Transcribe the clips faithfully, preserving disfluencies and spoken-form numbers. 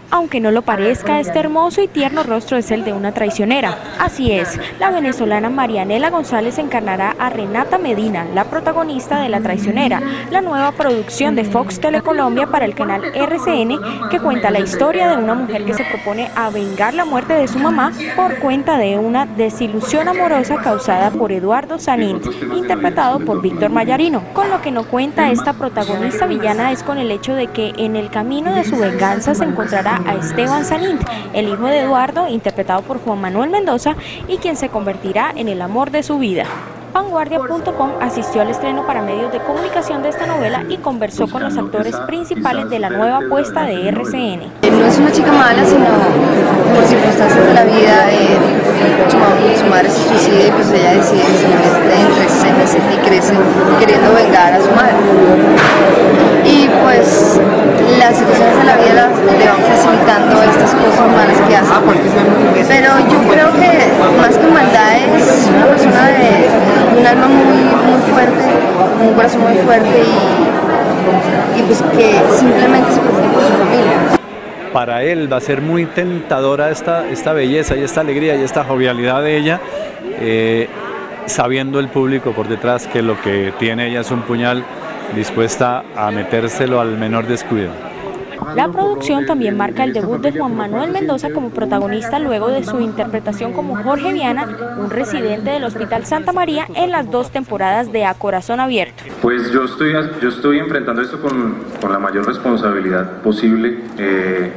Aunque no lo parezca, este hermoso y tierno rostro es el de una traicionera. Así es, la venezolana Marianela González encarnará a Renata Medina, la protagonista de La Traicionera, la nueva producción de Fox Telecolombia para el canal R C N, que cuenta la historia de una mujer que se propone a vengar la muerte de su mamá por cuenta de una desilusión amorosa causada por Eduardo Sanint, interpretado por Víctor Mayarino. Con lo que no cuenta esta protagonista villana es con el hecho de que en el camino de su venganza se encontrará a Esteban Sanint, el hijo de Eduardo, interpretado por Juan Manuel Mendoza, y quien se convertirá en el amor de su vida. Vanguardia punto com asistió al estreno para medios de comunicación de esta novela y conversó con los actores principales de la nueva apuesta de R C N. No es una chica mala, sino por circunstancias de la vida, eh, su, su madre se suicida y pues ella decide que se mete en reses y crece queriendo vengar a su madre. Y pues las situaciones de la vida le van facilitando estas cosas malas que hace. Pero yo creo que más que maldad es una persona de un alma muy, muy fuerte, un corazón muy fuerte y, y pues que simplemente se preocupa por su familia. Para él va a ser muy tentadora esta, esta belleza y esta alegría y esta jovialidad de ella, eh, sabiendo el público por detrás que lo que tiene ella es un puñal, dispuesta a metérselo al menor descuido. La producción también marca el debut de Juan Manuel Mendoza como protagonista luego de su interpretación como Jorge Viana, un residente del Hospital Santa María en las dos temporadas de A Corazón Abierto. Pues yo estoy, yo estoy enfrentando esto con, con la mayor responsabilidad posible. Eh,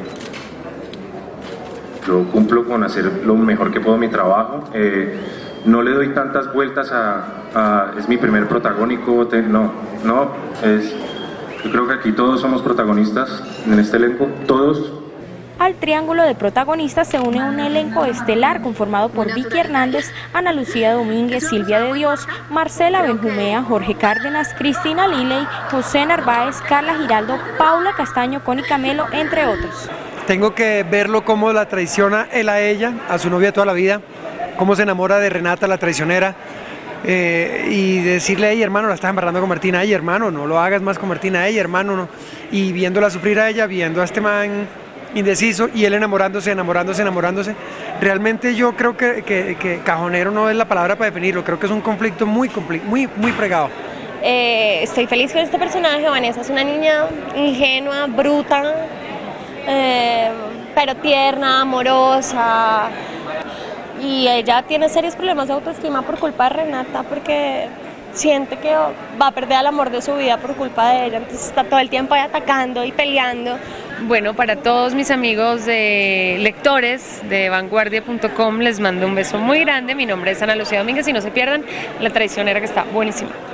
yo cumplo con hacer lo mejor que puedo mi trabajo. Eh, no le doy tantas vueltas a, a es mi primer protagónico, te, no, no, es... Yo creo que aquí todos somos protagonistas en este elenco, todos. Al triángulo de protagonistas se une un elenco estelar conformado por Vicky Hernández, Ana Lucía Domínguez, Silvia de Dios, Marcela Benjumea, Jorge Cárdenas, Cristina Liley, José Narváez, Carla Giraldo, Paula Castaño, Connie Camelo, entre otros. Tengo que verlo cómo la traiciona él a ella, a su novia toda la vida, cómo se enamora de Renata, la traicionera. Eh, y decirle, hey hermano, la estás embarrando con Martina, hey hermano, no lo hagas más con Martina, hey hermano, no. Y viéndola sufrir a ella, viendo a este man indeciso y él enamorándose, enamorándose, enamorándose. Realmente yo creo que, que, que cajonero no es la palabra para definirlo, creo que es un conflicto muy, muy, muy fregado. Eh, estoy feliz con este personaje. Vanessa es una niña ingenua, bruta, eh, pero tierna, amorosa. Y ella tiene serios problemas de autoestima por culpa de Renata, porque siente que va a perder el amor de su vida por culpa de ella, entonces está todo el tiempo ahí atacando y peleando. Bueno, para todos mis amigos de lectores de Vanguardia punto com les mando un beso muy grande. Mi nombre es Ana Lucía Domínguez y no se pierdan La Traicionera, que está buenísima.